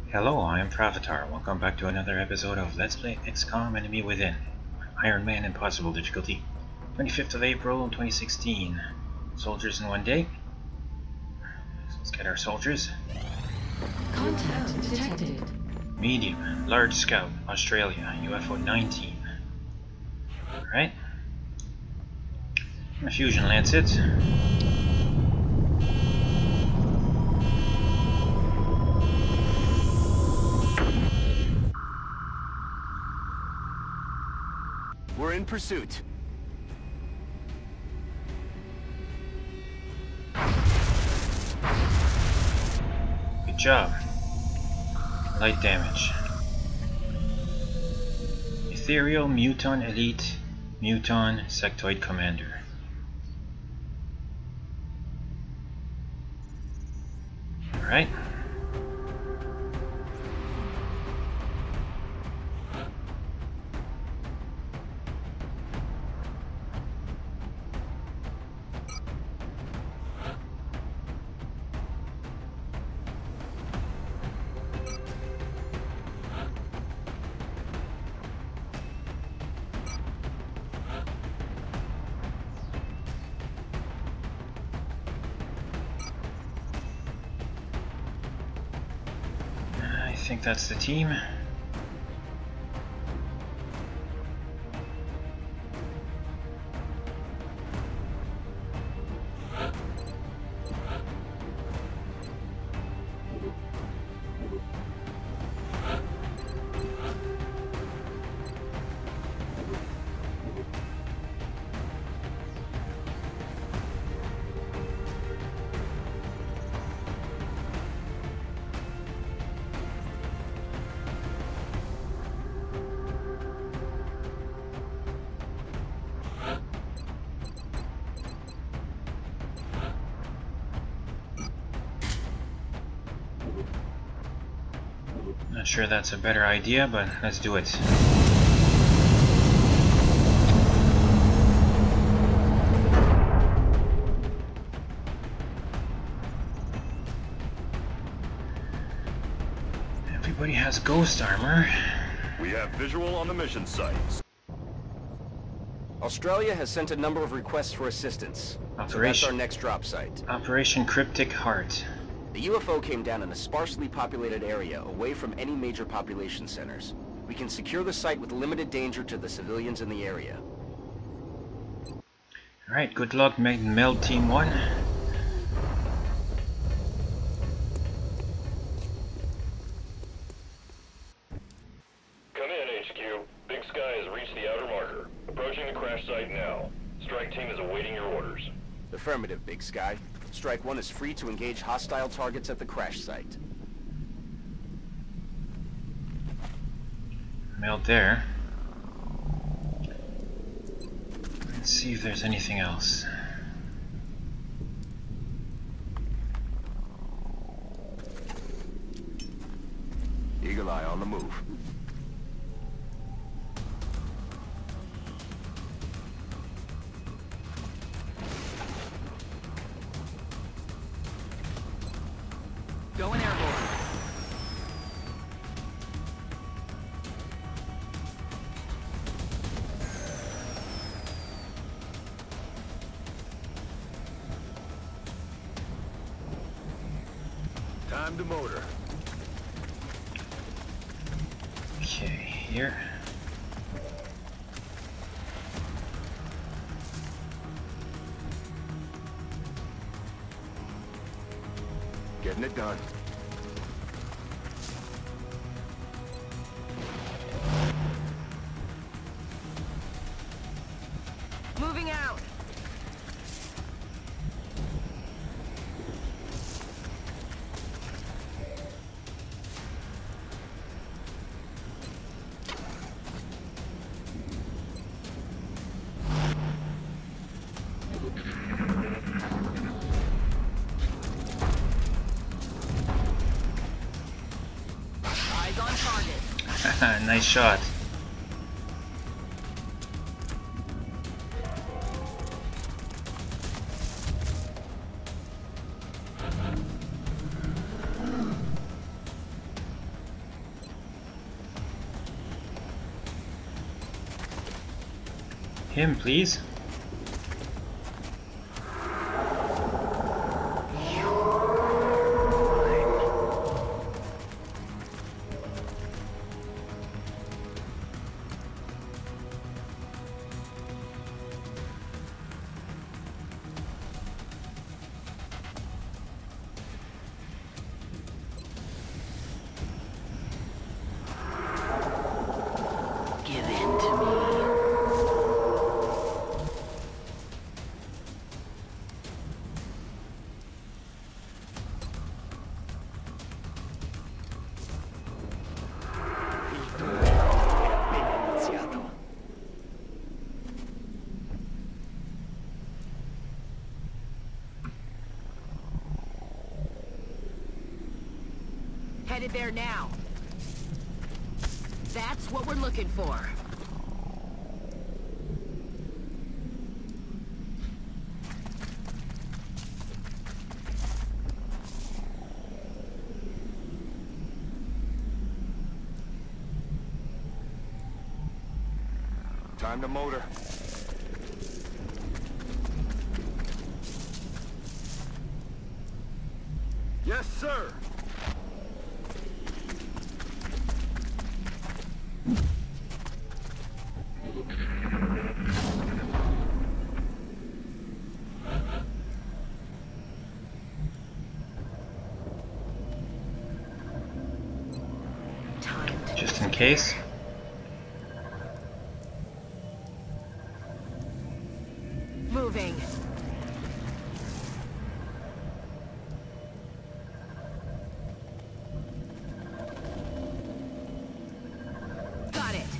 Hello, I am FrAvatar. Welcome back to another episode of Let's Play XCom Enemy Within. Ironman Impossible difficulty. 25th of April 2016. Soldiers in 1 day. So let's get our soldiers. Contact detected. Medium. Large Scout. Australia. UFO 19. Alright. A fusion lancet. We're in pursuit. Good job. Light damage. Ethereal Muton Elite Muton Sectoid Commander. Alright. I think that's the team. Not sure that's a better idea, but let's do it. Everybody has ghost armor. We have visual on the mission sites. Australia has sent a number of requests for assistance. So that's our next drop site. Operation Cryptic Heart. The UFO came down in a sparsely populated area away from any major population centers. We can secure the site with limited danger to the civilians in the area. Alright, good luck, Meld Team 1. Come in, HQ. Big Sky has reached the outer marker. Approaching the crash site now. Strike team is awaiting your orders. Affirmative, Big Sky. Strike 1 is free to engage hostile targets at the crash site. Meld there. Let's see if there's anything else. Eagle Eye on the move. Going airborne. Time to motor. Okay, here. Getting it done. Moving out. Eyes on target. Nice shot. him, please. Give in to me. Headed there now. That's what we're looking for. Time to motor. Yes, sir. Just in case. Moving. Got it.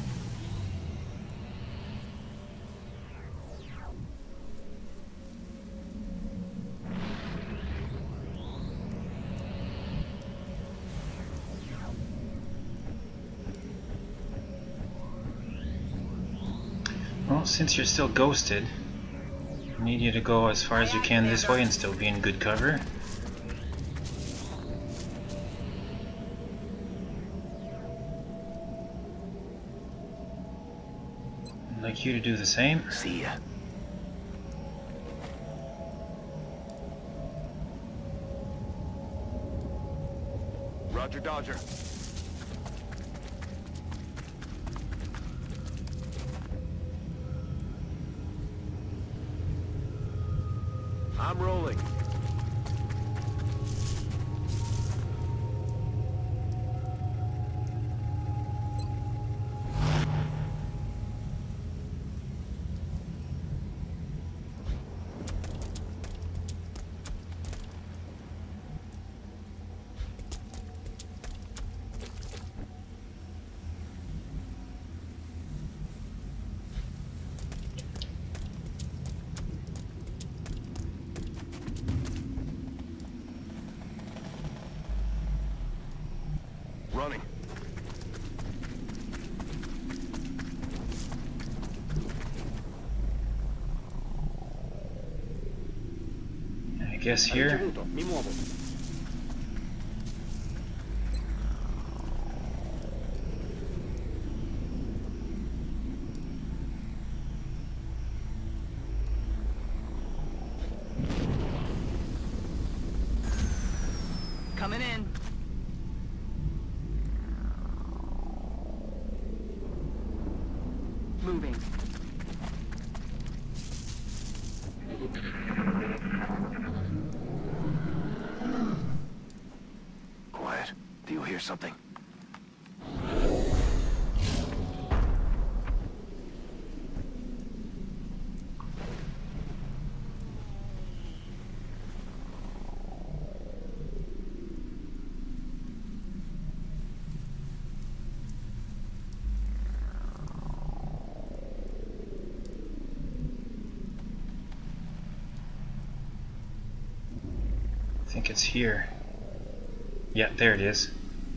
Well, since you're still ghosted, I need you to go as far as you can this way and still be in good cover. I'd like you to do the same. See ya. Roger, Dodger. I'm rolling. Running. I guess here. Mi muovo. Coming in. Moving. Quiet. Do you hear something? I think it's here. Yeah, there it is.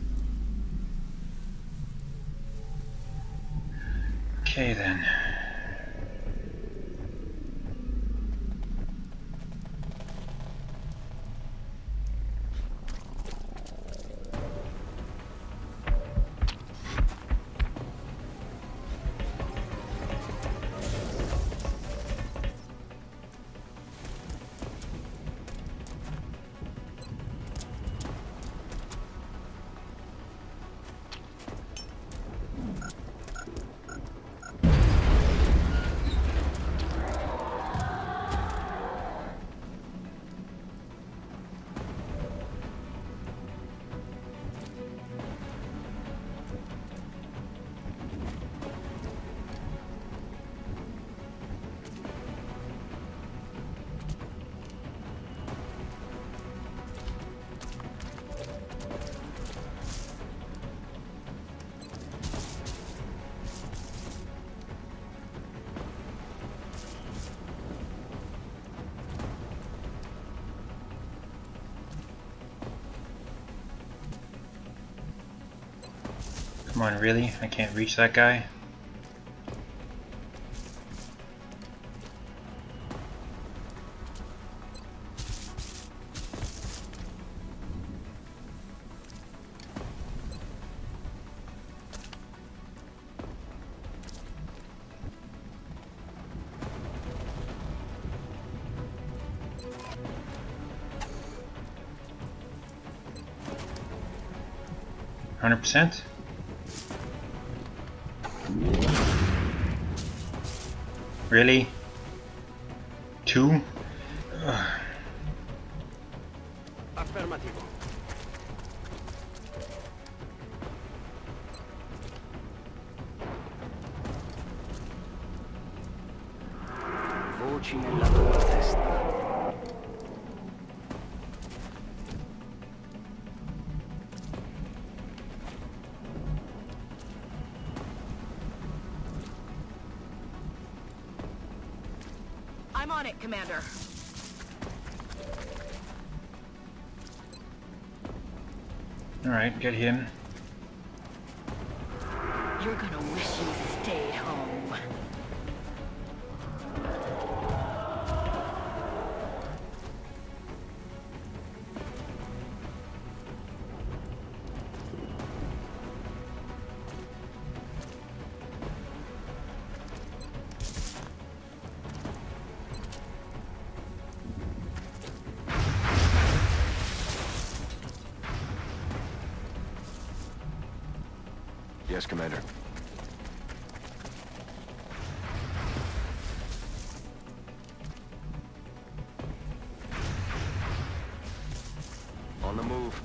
Okay then. on, really? I can't reach that guy? %? Really? 2? Ugh. Affirmativo. Voci nella tua testa. I'm on it, Commander. Alright, get him. You're gonna wish you stayed home. Yes, Commander. On the move.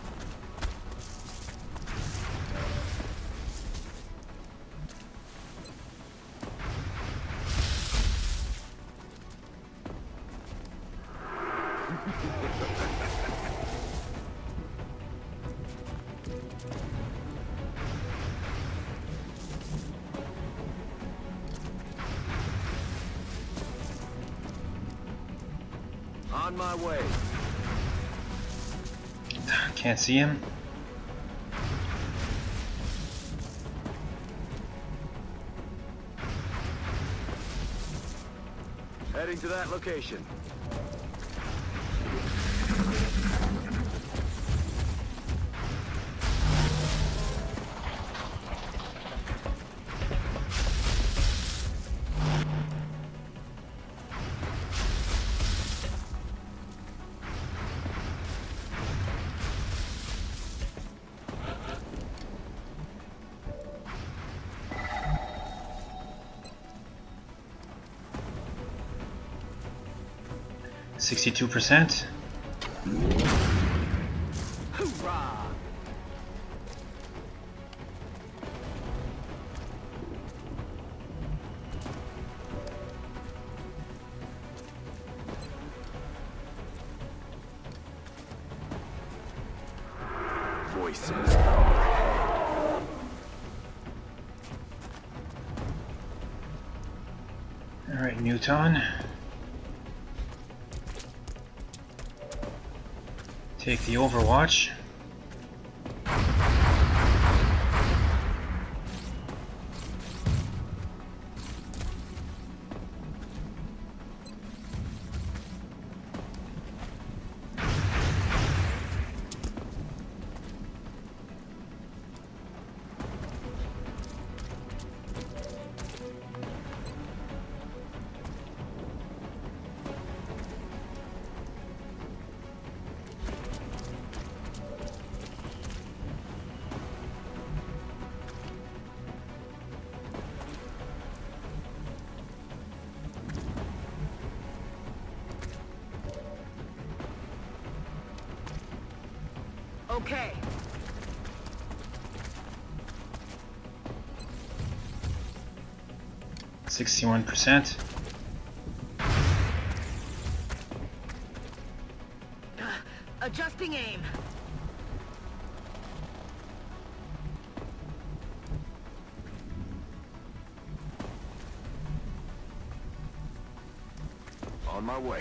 On my way. Can't see him. Heading to that location. %. Hoorah! Voices overhead. Alright, Newton. Take the Overwatch. Okay. %. Adjusting aim. On my way.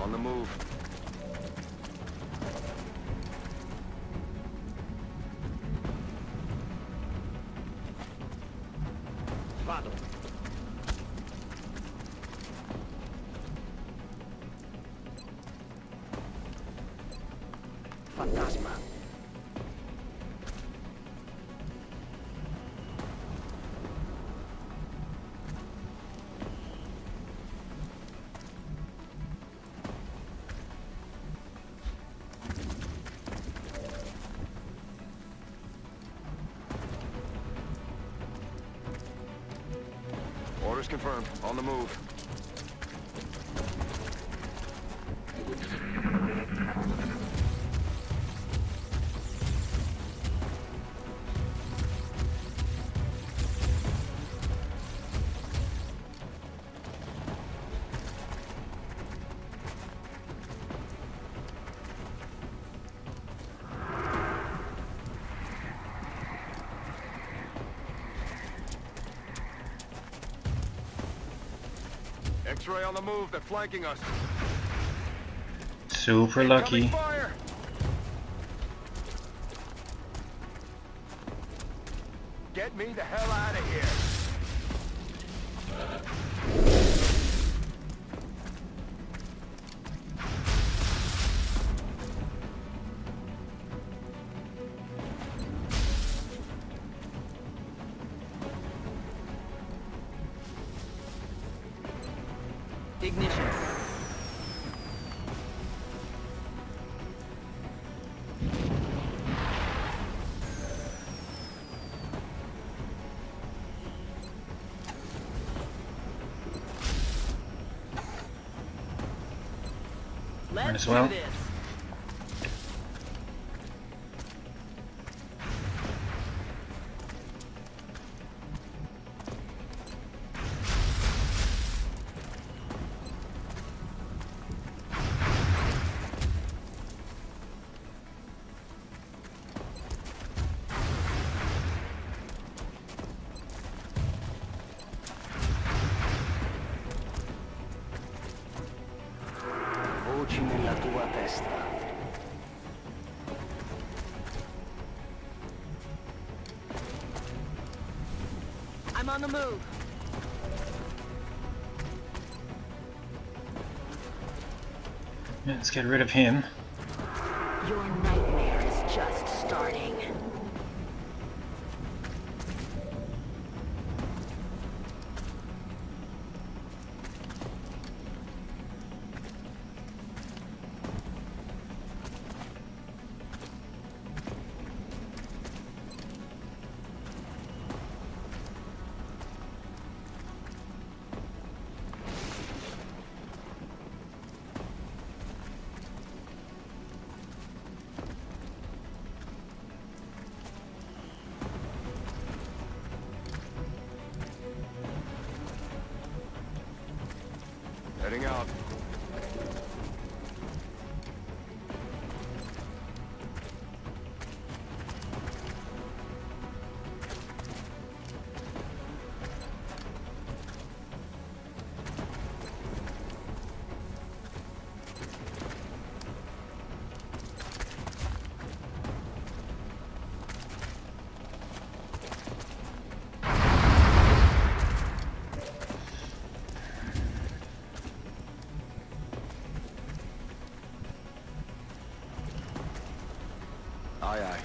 On the move. Vado. Fantasma. Orders confirmed. On the move. X-ray on the move. They're flanking us. Super lucky. Fire. Get me the hell out of here. Ignition. Might Let's as well. do this. Voci nella tua testa. I'm on the move. Let's get rid of him. Your nightmare is just starting. Heading out. Aye, aye.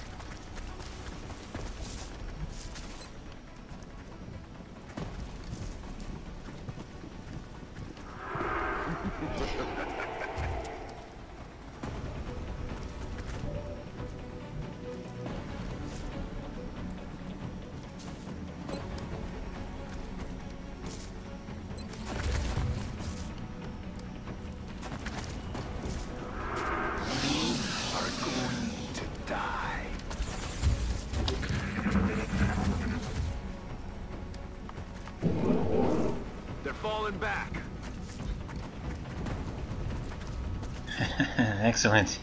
Falling back. Excellent.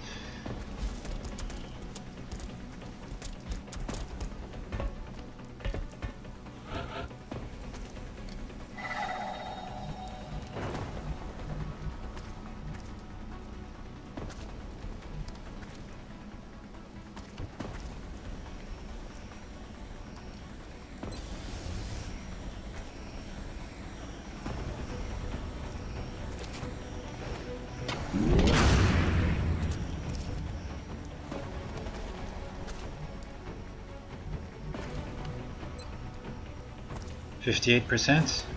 58%.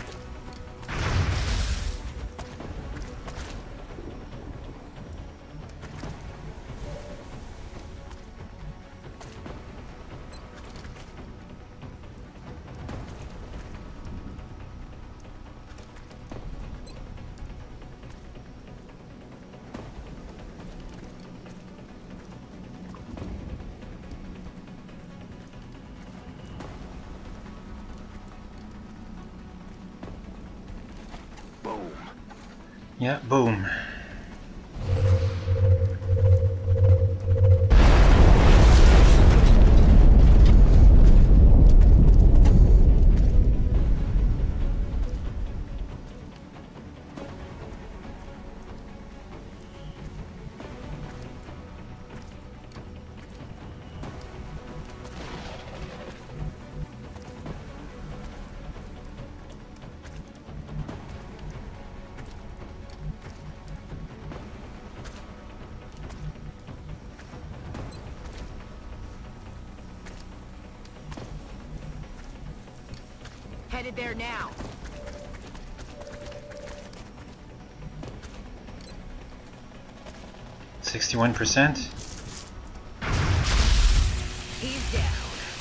Boom. Yeah, boom. Headed there now. %61%. He's down.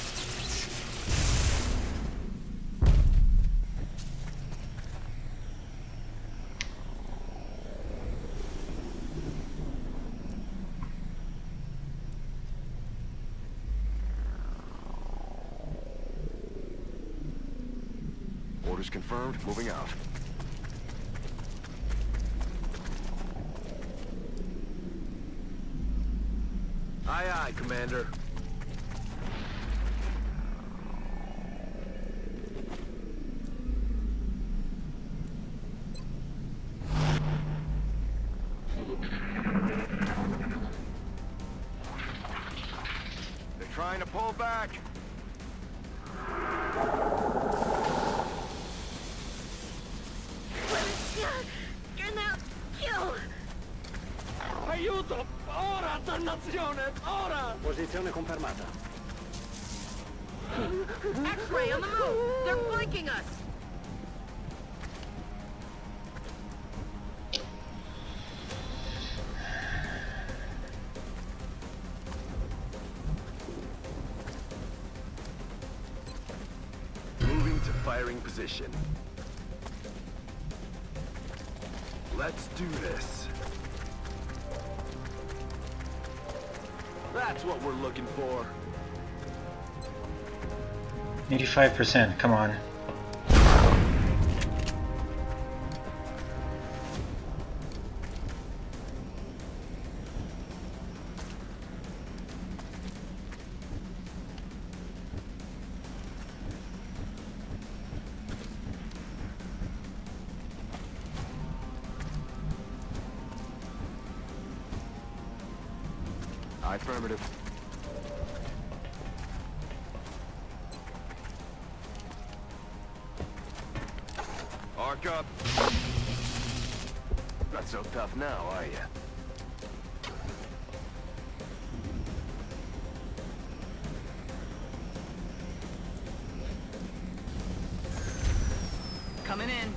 Orders confirmed. Moving out. Aye, aye, Commander. They're trying to pull back. Aiuto! Ora, dannazione! Ora! Posizione confermata. X-ray on the move. They're flanking us. Moving to firing position. Let's do this. That's what we're looking for. 85%, come on. Affirmative. Arc up. Not so tough now, are you? Coming in.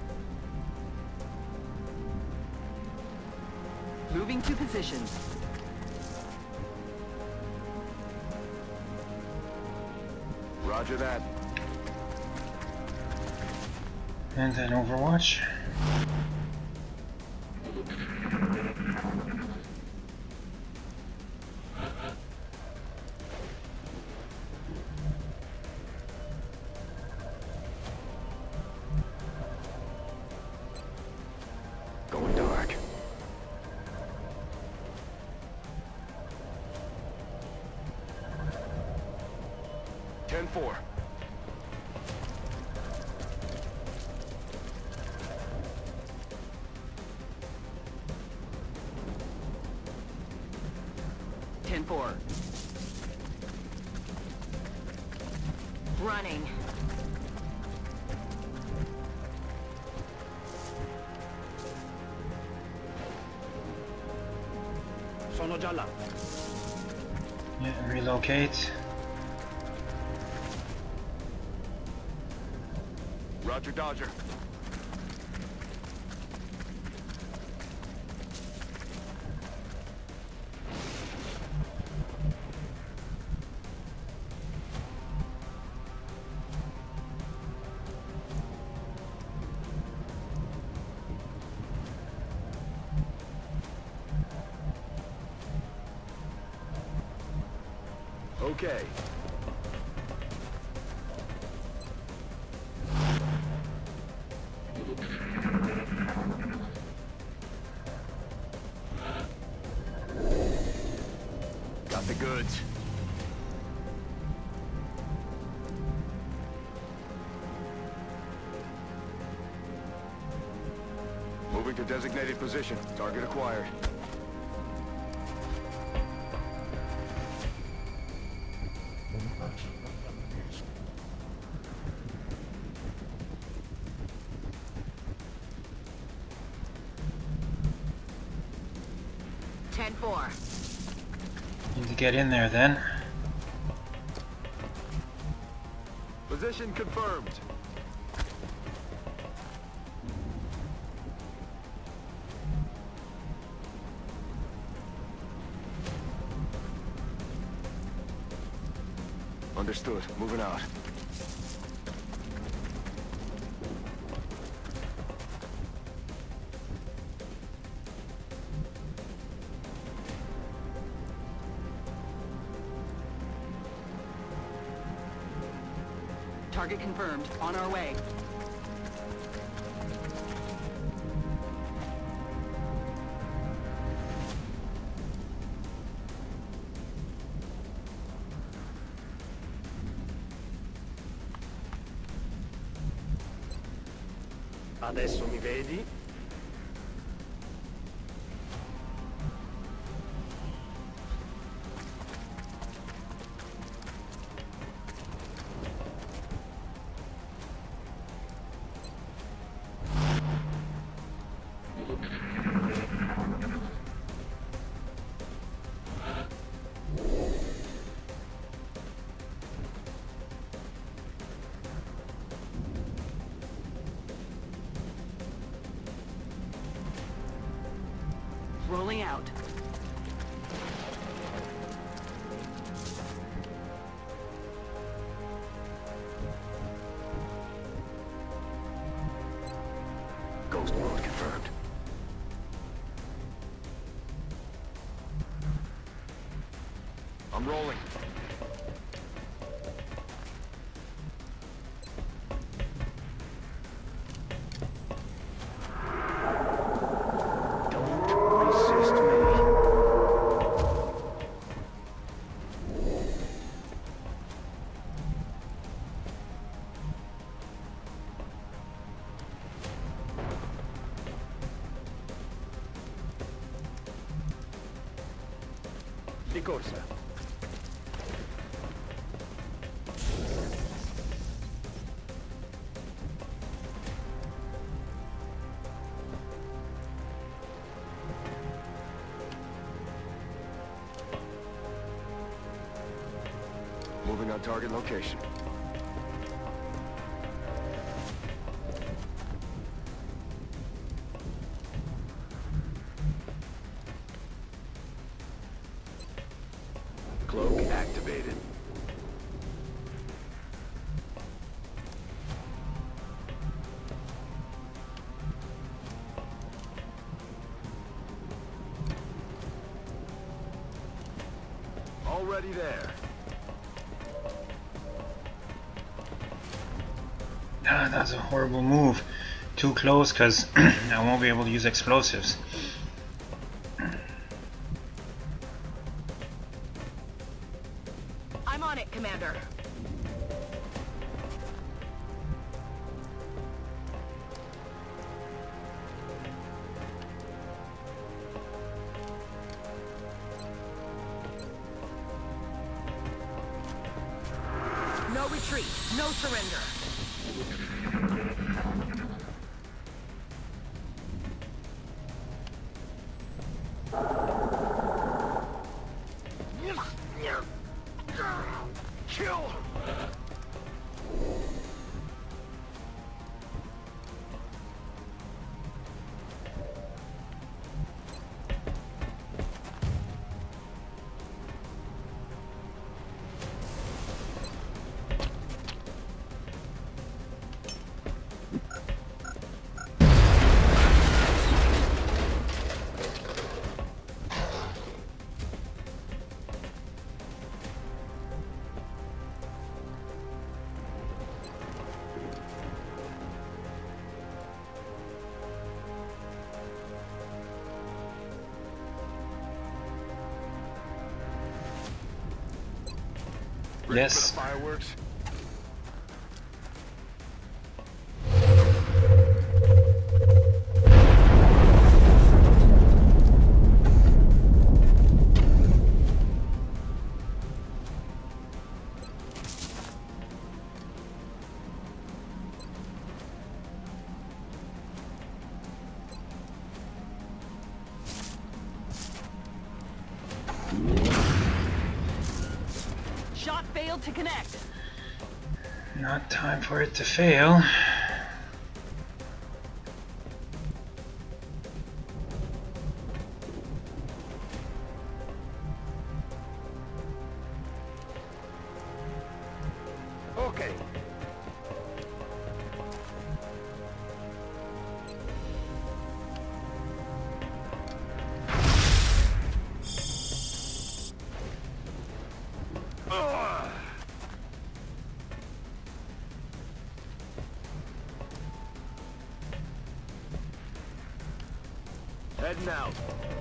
Moving to position. Roger that. And then Overwatch. Going dark. Ten-4. Running. Sono già là. Yeah, relocate. Roger, Dodger. Okay. Got the goods. Moving to designated position. Target acquired. Need to get in there then. Position confirmed. Understood. Moving out. Target confirmed. On our way. Adesso mi vedi? Rolling out. Ghost mode confirmed. I'm rolling. Don't resist me. Di corsa. Moving on target location. Cloak activated. Already there. Ah, that's a horrible move. Too close, because I won't be able to use explosives. I'm on it, Commander. No retreat, no surrender. Kill! Ready Yes. for the fireworks? Shot failed to connect. Not time for it to fail. Okay. Heading out.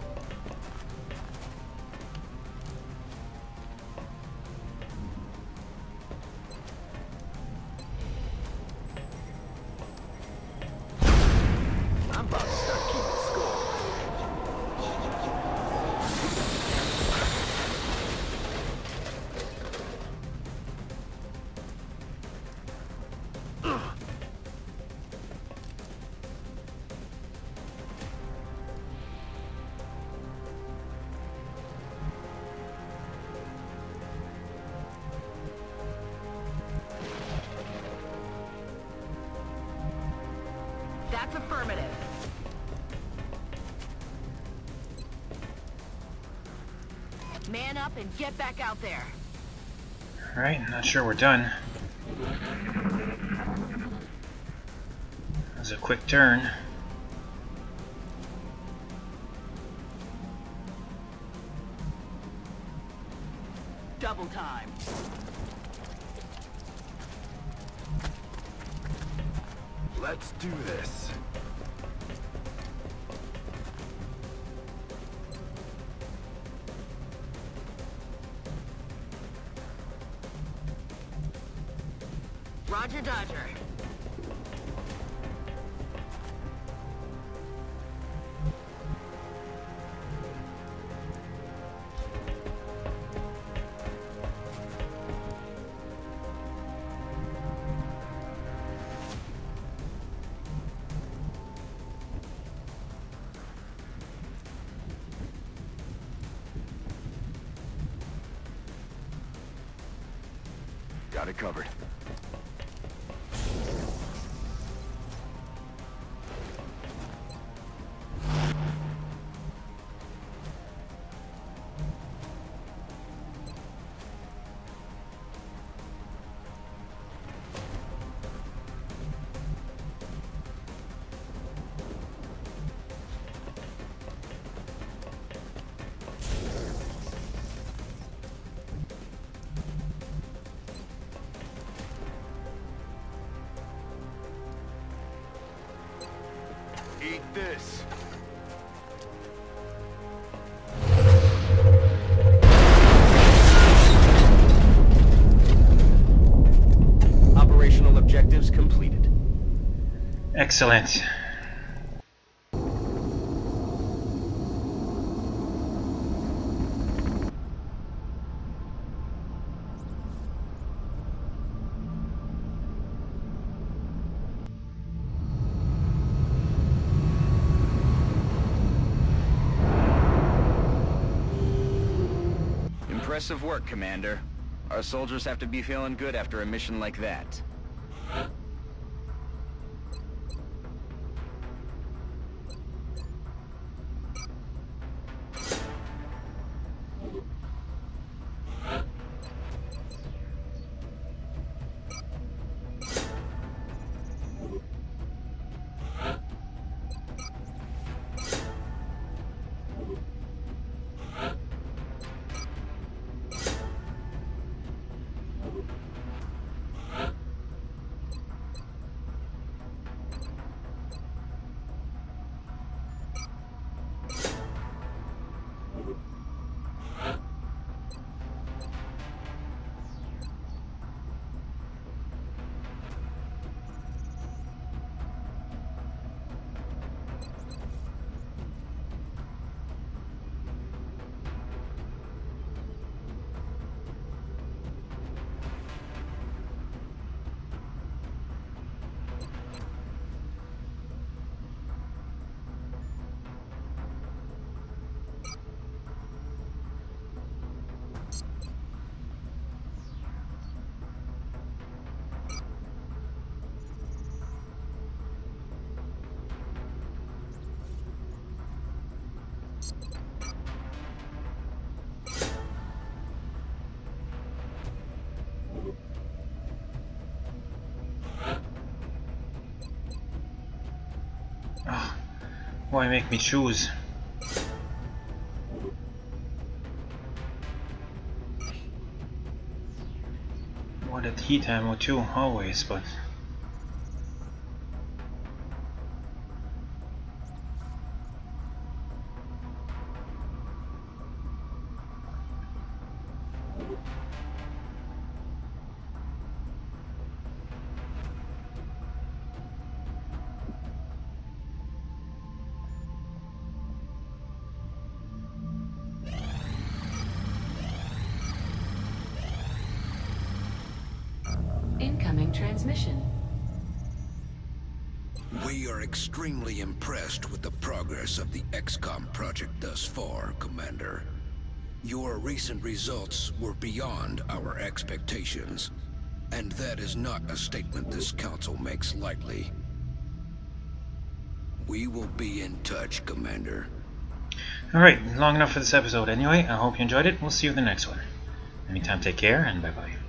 I'm about to start keeping score. That's affirmative. Man up and get back out there. Alright, not sure we're done. That was a quick turn. Double time. Let's do this. Roger, Dodger. Got it covered. Eat this. Operational objectives completed. Excellent. Impressive work, Commander. Our soldiers have to be feeling good after a mission like that. Oh, why make me choose? Wanted heat ammo too, always, but Incoming transmission. We are extremely impressed with the progress of the XCom project thus far, Commander. Your recent results were beyond our expectations, and that is not a statement this council makes lightly. We will be in touch, Commander. alright, long enough for this episode anyway. I hope you enjoyed it. We'll see you in the next one. In the meantime, take care and bye bye.